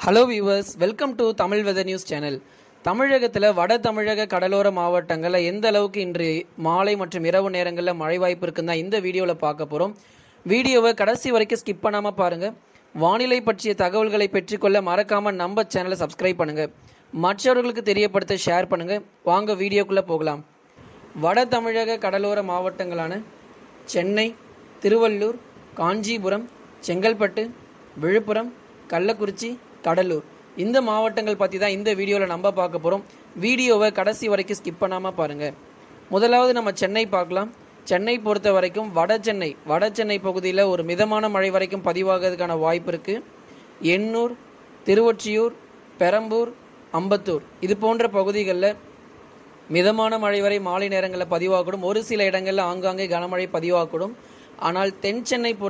Hello viewers, welcome to Tamil weather news channel. தமிழகத்தில் வட தமிழக கடலோர மாவட்டங்களில் எந்த அளவுக்கு இன்று மாலை மற்றும் இரவு நேரங்களில் மழை வாய்ப்பு இருக்குன்னு தான் இந்த வீடியோவில் பார்க்க போகிறோம். வீடியோவை கடைசி வரைக்கும் ஸ்கிப் பண்ணாமல் பாருங்கள். வானிலை பற்றிய தகவல்களை பெற்றுக்கொள்ள மறக்காமல் நம்ம சேனலை சப்ஸ்கிரைப் பண்ணுங்கள். மற்றவர்களுக்கு தெரியப்படுத்த ஷேர் பண்ணுங்கள். வாங்க வீடியோக்குள்ளே போகலாம். வட தமிழக கடலோர மாவட்டங்களான சென்னை, திருவள்ளூர், காஞ்சிபுரம், செங்கல்பட்டு, விழுப்புரம், கள்ளக்குறிச்சி, கடலூர் இந்த மாவட்டங்கள் பற்றி தான் இந்த வீடியோவில் நம்ம பார்க்க போகிறோம். வீடியோவை கடைசி வரைக்கும் ஸ்கிப் பண்ணாமல் பாருங்கள். முதலாவது நம்ம சென்னை பார்க்கலாம். சென்னை பொறுத்த வரைக்கும் வட சென்னை பகுதியில் ஒரு மிதமான மழை வரைக்கும் பதிவாகிறதுக்கான வாய்ப்பு இருக்குது. எண்ணூர், திருவொற்றியூர், பெரம்பூர், அம்பத்தூர் இது போன்ற பகுதிகளில் மிதமான மழை வரை மாலை நேரங்களில் பதிவாகக்கூடும். ஒரு சில இடங்களில் ஆங்காங்கே கனமழை பதிவாகக்கூடும். ஆனால் தென்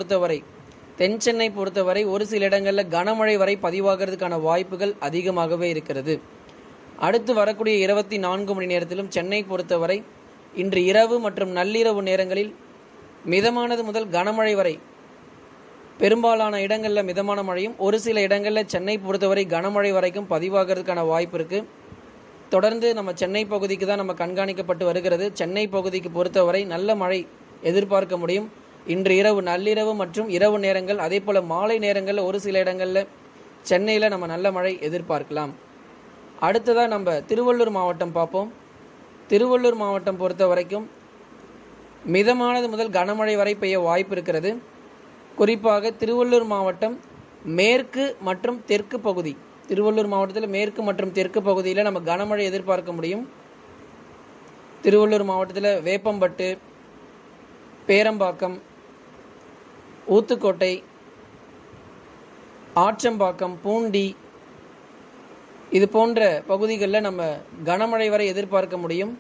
சென்னை பொறுத்தவரை ஒரு சில இடங்களில் கனமழை வரை பதிவாகிறதுக்கான வாய்ப்புகள் அதிகமாகவே இருக்கிறது. அடுத்து வரக்கூடிய 24 மணி நேரத்திலும் சென்னை பொறுத்தவரை இன்று இரவு மற்றும் நள்ளிரவு நேரங்களில் மிதமானது முதல் கனமழை வரை பெரும்பாலான இடங்களில் மிதமான மழையும், ஒரு சில இடங்களில் சென்னை பொறுத்தவரை கனமழை வரைக்கும் பதிவாகிறதுக்கான வாய்ப்பு இருக்குது. தொடர்ந்து நம்ம சென்னை பகுதிக்கு தான் நம்ம கண்காணிக்கப்பட்டு வருகிறது. சென்னை பகுதிக்கு பொறுத்தவரை நல்ல மழை எதிர்பார்க்க முடியும். இன்று இரவு நள்ளிரவு மற்றும் இரவு நேரங்கள், அதே போல் மாலை நேரங்களில் ஒரு சில இடங்களில் சென்னையில் நம்ம நல்ல மழை எதிர்பார்க்கலாம். அடுத்ததாக நம்ம திருவள்ளூர் மாவட்டம் பார்ப்போம். திருவள்ளூர் மாவட்டம் பொறுத்த வரைக்கும் மிதமானது முதல் கனமழை வரை பெய்ய வாய்ப்பு இருக்கிறது. குறிப்பாக திருவள்ளூர் மாவட்டம் மேற்கு மற்றும் தெற்கு பகுதி, திருவள்ளூர் மாவட்டத்தில் மேற்கு மற்றும் தெற்கு பகுதியில் நம்ம கனமழை எதிர்பார்க்க முடியும். திருவள்ளூர் மாவட்டத்தில் வேப்பம்பட்டு, பேரம்பாக்கம், ஊத்துக்கோட்டை, ஆற்றம்பாக்கம், பூண்டி இது போன்ற பகுதிகளில் நம்ம கனமழை வரை எதிர்பார்க்க முடியும்.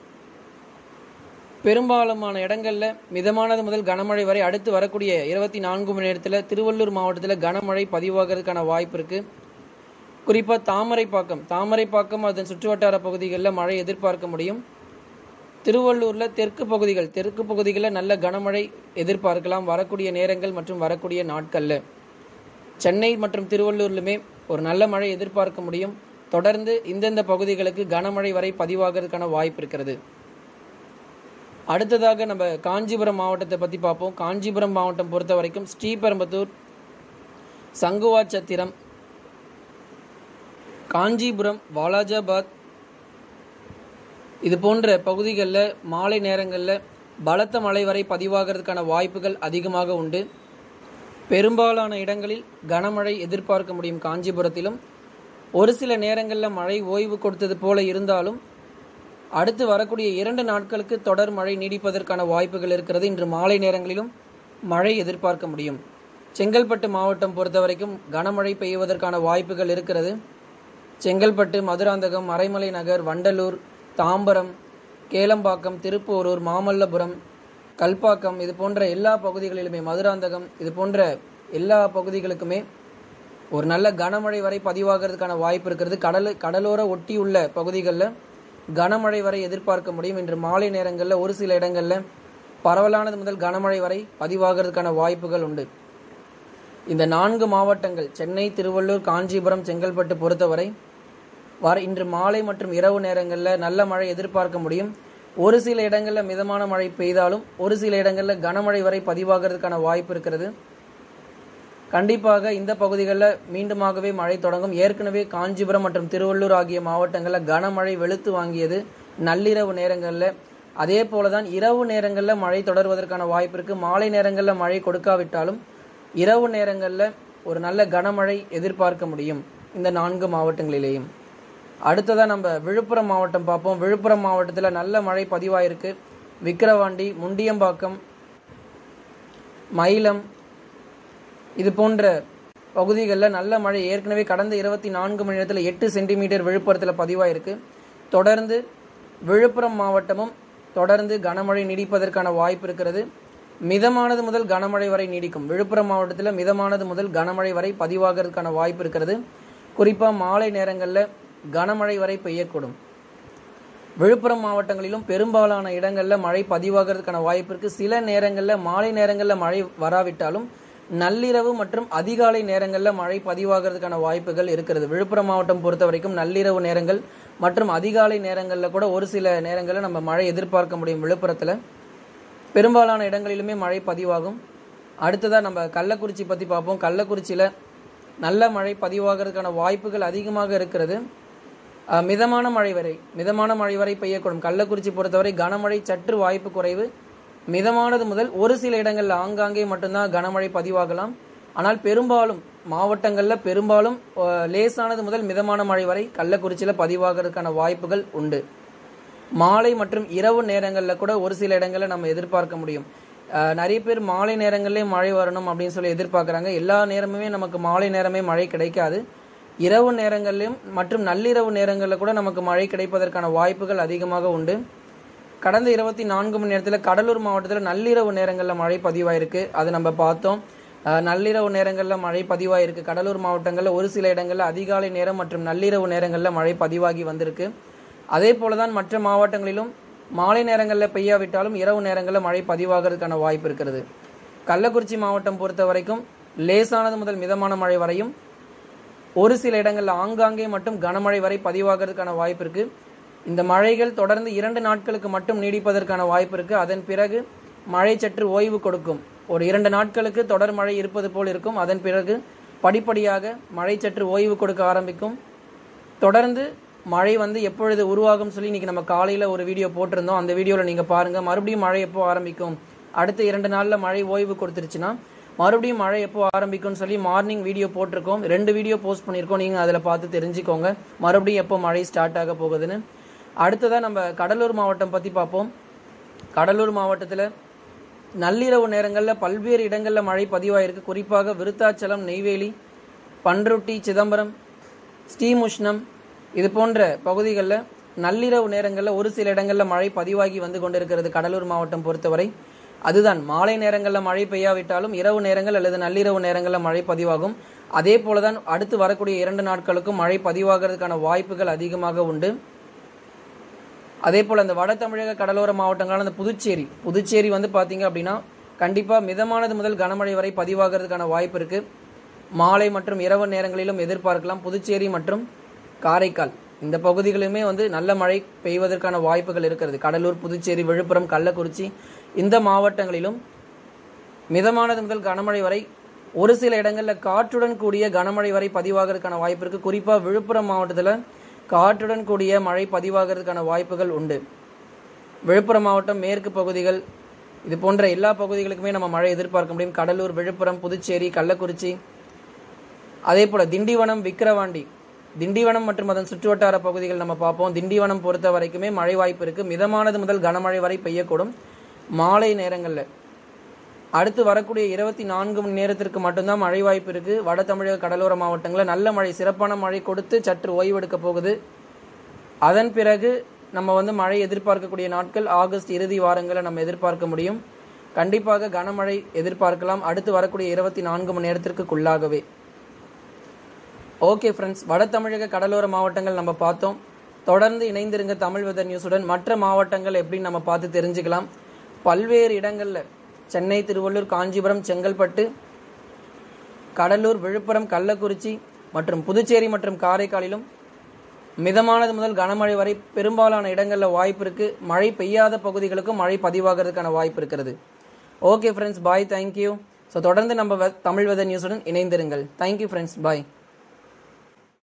பெரும்பாலான இடங்களில் மிதமானது முதல் கனமழை வரை அடுத்து வரக்கூடிய 24 மணி நேரத்தில் திருவள்ளூர் மாவட்டத்தில் கனமழை பதிவாகிறதுக்கான வாய்ப்பு இருக்குது. குறிப்பாக தாமரைப்பாக்கம் அதன் சுற்றுவட்டார பகுதிகளில் மழை எதிர்பார்க்க முடியும். திருவள்ளூரில் தெற்கு பகுதிகளில் நல்ல கனமழை எதிர்பார்க்கலாம் வரக்கூடிய நேரங்கள் மற்றும் வரக்கூடிய நாட்களில். சென்னை மற்றும் திருவள்ளூர்லுமே ஒரு நல்ல மழை எதிர்பார்க்க முடியும். தொடர்ந்து இந்தந்த பகுதிகளுக்கு கனமழை வரை பதிவாகிறதுக்கான வாய்ப்பு இருக்கிறது. அடுத்ததாக நம்ம காஞ்சிபுரம் மாவட்டத்தை பற்றி பார்ப்போம். காஞ்சிபுரம் மாவட்டம் பொறுத்த வரைக்கும் ஸ்ரீபெரும்புதூர், சங்குவாச்சத்திரம், காஞ்சிபுரம், வாலாஜாபாத் இது போன்ற பகுதிகளில் மாலை நேரங்களில் பலத்த மழை வரை பதிவாகிறதுக்கான வாய்ப்புகள் அதிகமாக உண்டு. பெரும்பாலான இடங்களில் கனமழை எதிர்பார்க்க முடியும். காஞ்சிபுரத்திலும் ஒரு சில நேரங்களில் மழை ஓய்வு கொடுத்தது போல இருந்தாலும் அடுத்து வரக்கூடிய 2 நாட்களுக்கு தொடர் மழை நீடிப்பதற்கான வாய்ப்புகள் இருக்கிறது. இன்று மாலை நேரங்களிலும் மழை எதிர்பார்க்க முடியும். செங்கல்பட்டு மாவட்டம் பொறுத்த வரைக்கும் கனமழை பெய்வதற்கான வாய்ப்புகள் இருக்கிறது. செங்கல்பட்டு, மதுராந்தகம், மறைமலை நகர், வண்டலூர், தாம்பரம், கேளம்பாக்கம், திருப்போரூர், மாமல்லபுரம், கல்பாக்கம் இது போன்ற எல்லா பகுதிகளிலுமே, மதுராந்தகம் இது போன்ற எல்லா பகுதிகளுக்குமே ஒரு நல்ல கனமழை வரை பதிவாகிறதுக்கான வாய்ப்பு இருக்கிறது. கடலோர ஒட்டியுள்ள பகுதிகளில் கனமழை வரை எதிர்பார்க்க முடியும். இன்று மாலை நேரங்களில் ஒரு சில இடங்களில் பரவலானது முதல் கனமழை வரை பதிவாகிறதுக்கான வாய்ப்புகள் உண்டு. இந்த 4 மாவட்டங்கள் சென்னை, திருவள்ளூர், காஞ்சிபுரம், செங்கல்பட்டு பொறுத்தவரை இன்று மாலை மற்றும் இரவு நேரங்களில் நல்ல மழை எதிர்பார்க்க முடியும். ஒரு சில இடங்களில் மிதமான மழை பெய்தாலும் ஒரு சில இடங்களில் கனமழை வரை பதிவாகிறதுக்கான வாய்ப்பு இருக்கிறது. கண்டிப்பாக இந்த பகுதிகளில் மீண்டுமாகவே மழை தொடங்கும். ஏற்கனவே காஞ்சிபுரம் மற்றும் திருவள்ளூர் ஆகிய மாவட்டங்களில் கனமழை வெளுத்து வாங்கியது நள்ளிரவு நேரங்களில். அதே போல தான் இரவு நேரங்களில் மழை தொடர்வதற்கான வாய்ப்பு இருக்குது. மாலை நேரங்களில் மழை கொடுக்காவிட்டாலும் இரவு நேரங்களில் ஒரு நல்ல கனமழை எதிர்பார்க்க முடியும் இந்த 4 மாவட்டங்களிலேயும். அடுத்ததாக நம்ம விழுப்புரம் மாவட்டம் பார்ப்போம். விழுப்புரம் மாவட்டத்தில் நல்ல மழை பதிவாயிருக்கு. விக்கிரவாண்டி, முண்டியம்பாக்கம், மயிலம் இது போன்ற பகுதிகளில் நல்ல மழை ஏற்கனவே கடந்த 24 மணி நேரத்தில் 8 சென்டிமீட்டர் விழுப்புரத்தில் பதிவாயிருக்கு. தொடர்ந்து விழுப்புரம் மாவட்டமும் தொடர்ந்து கனமழை நீடிப்பதற்கான வாய்ப்பு இருக்கிறது. மிதமானது முதல் கனமழை வரை நீடிக்கும். விழுப்புரம் மாவட்டத்தில் மிதமானது முதல் கனமழை வரை பதிவாகிறதுக்கான வாய்ப்பு இருக்கிறது. குறிப்பாக மாலை நேரங்களில் கனமழை வரை பெய்யக்கூடும். விழுப்புரம் மாவட்டங்களிலும் பெரும்பாலான இடங்களில் மழை பதிவாகிறதுக்கான வாய்ப்பு இருக்குது. சில நேரங்களில் மாலை நேரங்களில் மழை வராவிட்டாலும் நள்ளிரவு மற்றும் அதிகாலை நேரங்களில் மழை பதிவாகிறதுக்கான வாய்ப்புகள் இருக்கிறது. விழுப்புரம் மாவட்டம் பொறுத்த வரைக்கும் நள்ளிரவு நேரங்கள் மற்றும் அதிகாலை நேரங்களில் கூட ஒரு சில நேரங்களில் நம்ம மழை எதிர்பார்க்க முடியும். விழுப்புரத்தில் பெரும்பாலான இடங்களிலுமே மழை பதிவாகும். அடுத்ததாக நம்ம கள்ளக்குறிச்சி பற்றி பார்ப்போம். கள்ளக்குறிச்சியில் நல்ல மழை பதிவாகிறதுக்கான வாய்ப்புகள் அதிகமாக இருக்கிறது. மிதமான மழை வரை பெய்யக்கூடும். கள்ளக்குறிச்சி பொறுத்தவரை கனமழை சற்று வாய்ப்பு குறைவு. மிதமானது முதல் ஒரு சில இடங்களில் ஆங்காங்கே மட்டும்தான் கனமழை பதிவாகலாம். ஆனால் பெரும்பாலும் மாவட்டங்களில் பெரும்பாலும் லேசானது முதல் மிதமான மழை வரை கள்ளக்குறிச்சியில் பதிவாகிறதுக்கான வாய்ப்புகள் உண்டு. மாலை மற்றும் இரவு நேரங்களில் கூட ஒரு சில இடங்களில் நம்ம எதிர்பார்க்க முடியும். நிறைய பேர் மாலை நேரங்களிலே மழை வரணும் அப்படின்னு சொல்லி எதிர்பார்க்குறாங்க. எல்லா நேரமுமே நமக்கு மாலை நேரமே மழை கிடைக்காது. இரவு நேரங்களிலும் மற்றும் நள்ளிரவு நேரங்களில் கூட நமக்கு மழை கிடைப்பதற்கான வாய்ப்புகள் அதிகமாக உண்டு. கடந்த 24 மணி நேரத்தில் கடலூர் மாவட்டத்தில் நள்ளிரவு நேரங்களில் மழை பதிவாயிருக்கு. அது நம்ம பார்த்தோம். நள்ளிரவு நேரங்களில் மழை பதிவாயிருக்கு. கடலூர் மாவட்டங்களில் ஒரு சில இடங்களில் அதிகாலை நேரம் மற்றும் நள்ளிரவு நேரங்களில் மழை பதிவாகி வந்திருக்கு. அதே போல தான் மற்ற மாவட்டங்களிலும் மாலை நேரங்களில் பெய்யாவிட்டாலும் இரவு நேரங்களில் மழை பதிவாகிறதுக்கான வாய்ப்பு இருக்கிறது. கள்ளக்குறிச்சி மாவட்டம் பொறுத்த வரைக்கும் லேசானது முதல் மிதமான மழை வரையும் ஒரு சில இடங்களில் ஆங்காங்கே மட்டும் கனமழை வரை பதிவாகிறதுக்கான வாய்ப்பு இருக்கு. இந்த மழைகள் தொடர்ந்து 2 நாட்களுக்கு மட்டும் நீடிப்பதற்கான வாய்ப்பு இருக்கு. அதன் பிறகு மழை சற்று ஓய்வு கொடுக்கும். ஒரு 2 நாட்களுக்கு தொடர் மழை இருப்பது போல் இருக்கும். அதன் பிறகு படிப்படியாக மழை சற்று ஓய்வு கொடுக்க ஆரம்பிக்கும். தொடர்ந்து மழை எப்பொழுது உருவாகும் சொல்லி இன்னைக்கு நம்ம காலையில் ஒரு வீடியோ போட்டிருந்தோம். அந்த வீடியோவில் நீங்கள் பாருங்கள். மறுபடியும் மழை எப்போ ஆரம்பிக்கும், அடுத்த 2 நாளில் மழை ஓய்வு கொடுத்துருச்சுன்னா மறுபடியும் மழை எப்போ ஆரம்பிக்கும்னு சொல்லி மார்னிங் வீடியோ போட்டிருக்கோம். 2 வீடியோ போஸ்ட் பண்ணியிருக்கோம். நீங்கள் அதில் பார்த்து தெரிஞ்சுக்கோங்க மறுபடியும் எப்போ மழை ஸ்டார்ட் ஆக போகுதுன்னு. அடுத்ததாக நம்ம கடலூர் மாவட்டம் பற்றி பார்ப்போம். கடலூர் மாவட்டத்தில் நள்ளிரவு நேரங்களில் பல்வேறு இடங்களில் மழை பதிவாயிருக்கு. குறிப்பாக விருத்தாச்சலம், நெய்வேலி, பன்ருட்டி, சிதம்பரம், ஸ்ரீமுஷ்ணம் இது போன்ற பகுதிகளில் நள்ளிரவு நேரங்களில் ஒரு சில இடங்களில் மழை பதிவாகி வந்து கொண்டிருக்கிறது. கடலூர் மாவட்டம் பொறுத்தவரை அதுதான் மாலை நேரங்களில் மழை பெய்யாவிட்டாலும் இரவு நேரங்கள் அல்லது நள்ளிரவு நேரங்களில் மழை பதிவாகும். அதே போலதான் அடுத்து வரக்கூடிய 2 நாட்களுக்கும் மழை பதிவாகிறதுக்கான வாய்ப்புகள் அதிகமாக உண்டு. அதே போல் அந்த வட தமிழக கடலோர மாவட்டங்களான அந்த புதுச்சேரி பார்த்தீங்க அப்படின்னா கண்டிப்பாக மிதமானது முதல் கனமழை வரை பதிவாகிறதுக்கான வாய்ப்பு இருக்குது. மாலை மற்றும் இரவு நேரங்களிலும் எதிர்பார்க்கலாம். புதுச்சேரி மற்றும் காரைக்கால் இந்த பகுதிகளுமே நல்ல மழை பெய்வதற்கான வாய்ப்புகள் இருக்கிறது. கடலூர், புதுச்சேரி, விழுப்புரம், கள்ளக்குறிச்சி இந்த மாவட்டங்களிலும் மிதமானது முதல் கனமழை வரை ஒரு சில இடங்களில் காற்றுடன் கூடிய கனமழை வரை பதிவாகிறதுக்கான வாய்ப்பு இருக்குது. குறிப்பாக விழுப்புரம் மாவட்டத்தில் காற்றுடன் கூடிய மழை பதிவாகிறதுக்கான வாய்ப்புகள் உண்டு. விழுப்புரம் மாவட்டம் மேற்கு பகுதிகள் இது போன்ற எல்லா பகுதிகளுக்குமே நம்ம மழை எதிர்பார்க்க முடியும். கடலூர், விழுப்புரம், புதுச்சேரி, கள்ளக்குறிச்சி, அதே போல் திண்டிவனம், விக்கிரவாண்டி, திண்டிவனம் மற்றும் அதன் சுற்றுவட்டார பகுதிகள் நம்ம பார்ப்போம். திண்டிவனம் பொறுத்த வரைக்குமே மழை வாய்ப்பு இருக்குது. மிதமானது முதல் கனமழை வரை பெய்யக்கூடும். மாலை நேரங்களில் அடுத்து வரக்கூடிய 24 மணி நேரத்திற்கு மட்டும்தான் மழை வாய்ப்பு இருக்குது. வட தமிழக கடலோர மாவட்டங்களில் நல்ல மழை, சிறப்பான மழை கொடுத்து சற்று ஓய்வெடுக்க போகுது. அதன் பிறகு நம்ம மழை எதிர்பார்க்கக்கூடிய நாட்கள் ஆகஸ்ட் இறுதி வாரங்களை நம்ம எதிர்பார்க்க முடியும். கண்டிப்பாக கனமழை எதிர்பார்க்கலாம் அடுத்து வரக்கூடிய 24 மணி நேரத்திற்குள்ளாகவே. ஓகே ஃப்ரெண்ட்ஸ், வட தமிழக கடலோர மாவட்டங்கள் நம்ம பார்த்தோம். தொடர்ந்து இணைந்திருங்க தமிழ் வெதர் நியூஸுடன். மற்ற மாவட்டங்கள் எப்படின்னு நம்ம பார்த்து தெரிஞ்சுக்கலாம். பல்வேறு இடங்களில் சென்னை, திருவள்ளூர், காஞ்சிபுரம், செங்கல்பட்டு, கடலூர், விழுப்புரம், கள்ளக்குறிச்சி மற்றும் புதுச்சேரி மற்றும் காரைக்காலிலும் மிதமானது முதல் கனமழை வரை பெரும்பாலான இடங்களில் வாய்ப்பு இருக்குது. மழை பெய்யாத பகுதிகளுக்கும் மழை பதிவாகிறதுக்கான வாய்ப்பு இருக்கிறது. Okay friends, bye, thank you. So தொடர்ந்து நம்ம தமிழ் வெதர் நியூஸுடன் இணைந்திருங்கள். தேங்க்யூ ஃப்ரெண்ட்ஸ், பாய்.